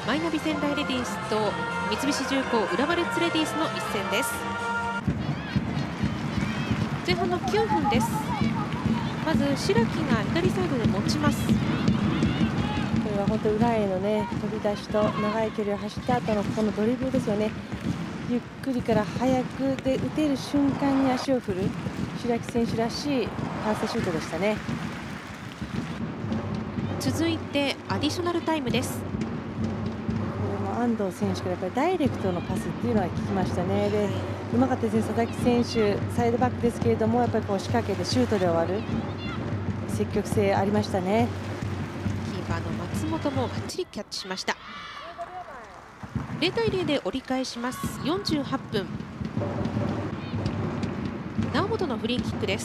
マイナビ仙台レディースと三菱重工浦和レッズレディースの一戦です。前半の9分です。まず白木が左サイドで持ちます。 これは本当裏へのね飛び出しと長い距離を走った後のこのドリブルですよね。ゆっくりから速くで打てる瞬間に足を振る白木選手らしいファーストシュートでしたね。 続いてアディショナルタイムです。 安藤選手からやっぱりダイレクトのパスっていうのは聞きましたね。で、うまかったですね。佐々木選手サイドバックですけれどもやっぱりこう仕掛けてシュートで終わる積極性ありましたね。 キーパーの松本もバッチリキャッチしました。0対0で折り返します。48分、猶本のフリーキックです。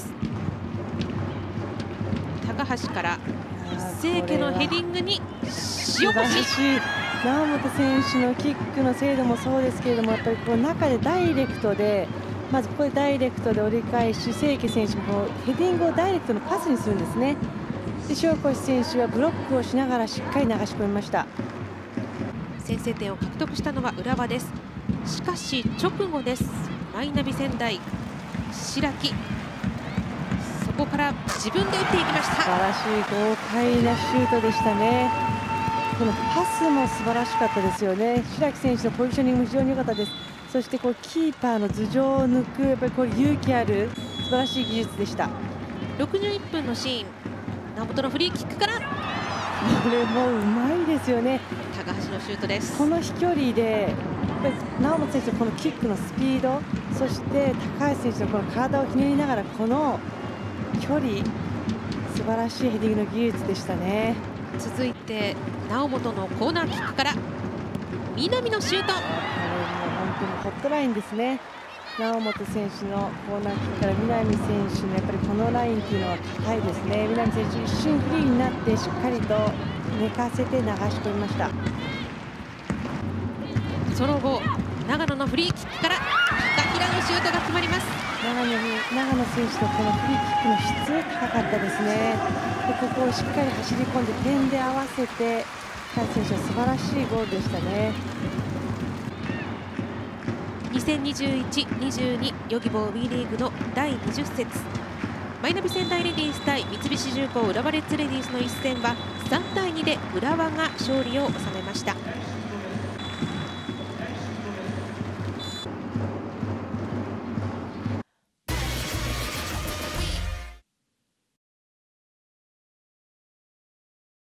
高橋から清家のヘディングに塩越。 猶本選手のキックの精度もそうですけれどもやっぱりこう中でダイレクトでまずここでダイレクトで折り返し清家選手もこうヘディングをダイレクトのパスにするんですね。で塩越選手はブロックをしながらしっかり流し込みました。 先制点を獲得したのは浦和です。しかし直後です。マイナビ仙台白木、そこから自分で打っていきました。 素晴らしい豪快なシュートでしたね。このパスも素晴らしかったですよね。白木選手のポジショニングも非常に良かったです。そしてこうキーパーの頭上を抜くやっぱりこれ勇気ある素晴らしい技術でした。 61分のシーン、猶本のフリーキックからこれもうまいですよね。 高橋のシュートです。 この飛距離でやっぱり猶本選手のこのキックのスピード、そして高橋選手のこの体をひねりながらこの距離素晴らしいヘディングの技術でしたね。 続いて猶本のコーナーキックから南のシュート。 これも本当にホットラインですね。猶本選手のコーナーキックから南選手のやっぱりこのラインっていうのは硬いですね。南選手一瞬フリーになってしっかりと寝かせて流し込みました。 その後長野のフリーキックから高平のシュートが決まります。 長野選手のこのフリーキックの質高かったですね。でここをしっかり走り込んで点で合わせて高橋選手は素晴らしいゴールでしたね。 2021-22 ヨギボー WE リーグの第20節マイナビ仙台レディース対三菱重工浦和レッズレディースの一戦は3対2で浦和が勝利を収めました。